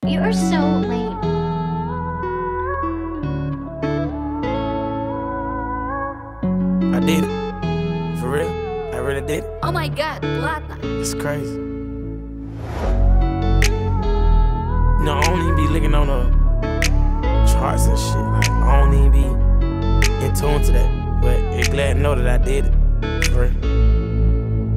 You are so lame. I did it. For real. I really did it. Oh my god, plata. It's crazy. No, I don't even be looking on the charts and shit. Like, I don't even be in tune to that. But it's glad to know that I did it. For real.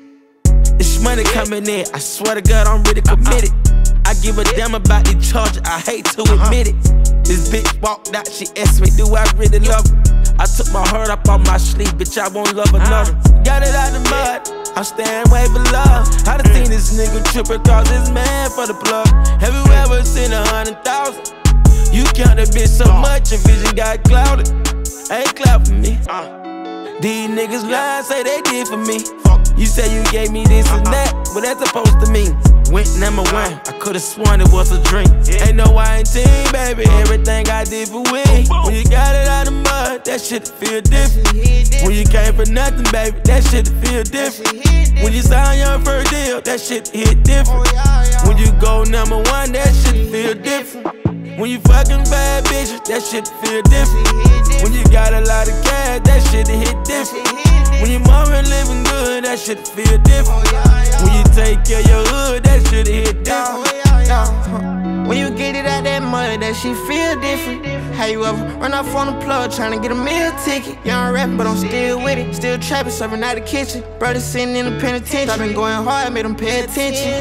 It's money coming in. I swear to God, I'm really committed. I give a damn about the charge, I hate to admit it. This bitch walked out, she asked me, do I really love her? I took my heart up on my sleeve, bitch, I won't love another. Got it out the mud, I'm staying way below. I done seen this nigga trip across this man for the plug. Have you ever seen 100,000? You count that bitch so much, your vision got clouded. Ain't clap for me. These niggas lie, say they did for me. You say you gave me this and that, what that's supposed to mean? Went #1, I could've sworn it was a dream. Ain't no I ain't team, baby, everything I did for we. When you got it out of mud, that shit feel different. When you came for nothing, baby, that shit feel different. When you sign your first deal, that shit hit different. When you go #1, that shit feel different. When you fucking bad bitches, that shit feel different. When you got a lot of cash, that shit hit different. When your mama living good, that shit feel different. When you take care of your hood, that shit hit different. When you get it out that mud, that shit feel different. How you ever run off on the plug tryna get a meal ticket? Young rapping, but I'm still with it. Still trapping, serving out the kitchen. Brother sitting in the penitentiary. I been going hard, made them pay attention.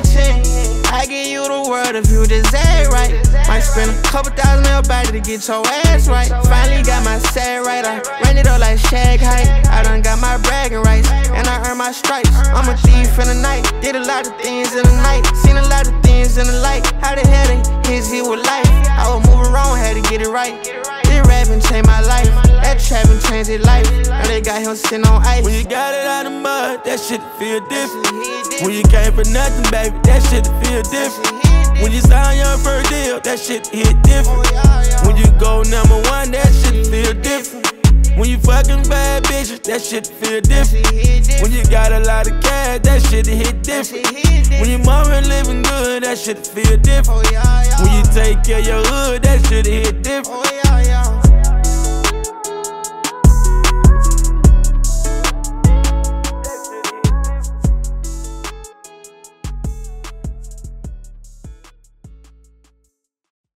I give you the world if you just act right. Might spend a couple thousand on your body to get your ass right. Finally got my sad right. I ran it up like shag height. I done got my bragging rights, and I earned my stripes. I'm a thief in the night. Did a lot of things in the night. Seen a lot of things in the light. How the hell they hit with life? I was moving wrong, had to get it right. This rapping changed my life. That trapping changed his life. Now they got him sitting on ice. When you got it out of mud, that shit feel different. When you came for nothing, baby, that shit feel different. When you sign your first deal, that shit hit different. When you go #1, that shit feel different. When you fucking bad bitches, that shit feel different. When you got a lot of cash, that shit hit different. When your mama living good, that shit feel different. When you take care of your hood, that shit hit different.